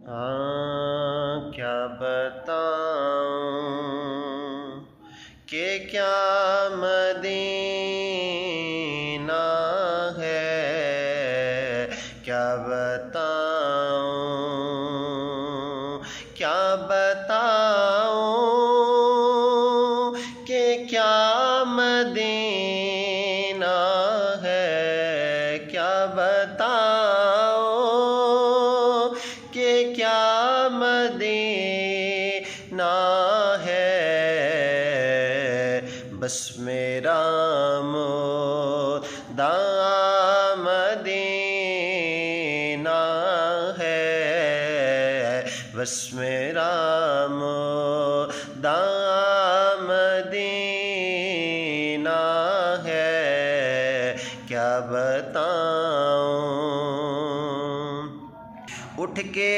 کیا بتاؤں کہ کیا مدینہ ہے، کیا بتاؤں کہ کیا مدینہ ہے، کیا بتاؤں کہ کیا مدینہ ہے، بس میرا مدعا مدینہ ہے، بس میرا مدعا مدینہ ہے، کیا بتاؤں اٹھ کے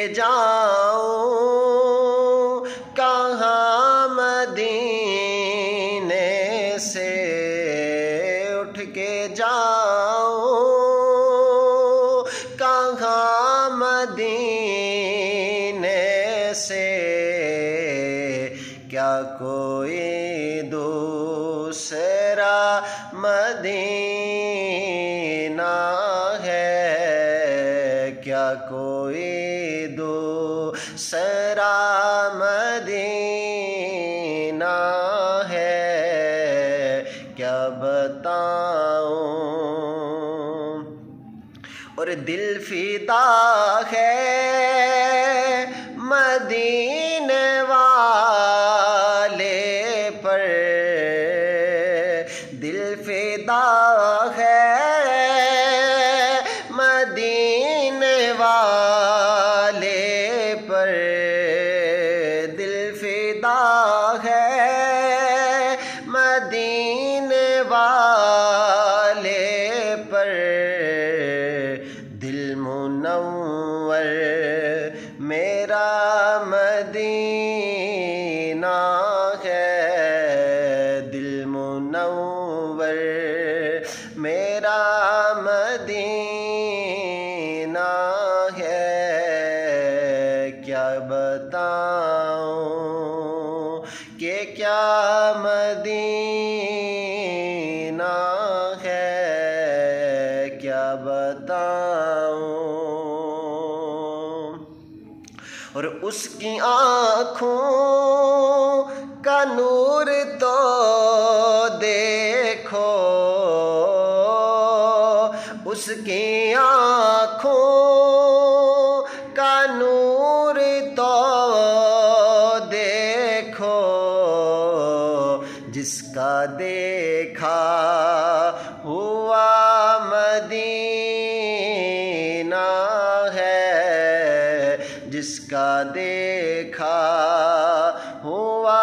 جاؤں کہاں مدینے سے، اٹھ کے جاؤں کہاں مدینے سے، کیا کوئی دوسرا مدینہ ہے، کیا کوئی دوسرا مدینہ ہے، کیا بتاؤں اور دل فدا ہے مدینے والے پر، دل فدا ہے مدینے والے پر، دل فدا ہے مدینے والے پر، دل منور میرا مدینہ ہے، دل منور میرا مدینہ ہے، کیا بتاؤں کہ کیا مدینہ ہے، کیا بتاؤں اور اس کی آنکھوں کا نور تو دیکھو، اس کی آنکھوں کا نور تو دیکھو، جس کا دیکھا ہوا مدینہ ہے، جس کا دیکھا ہوا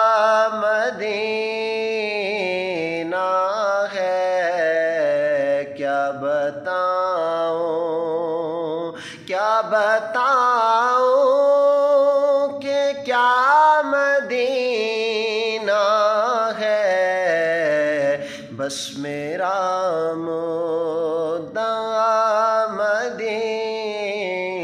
مدینہ ہے، کیا بتاؤں کہ کیا مدینہ ہے، بس میرا مدعا مدینہ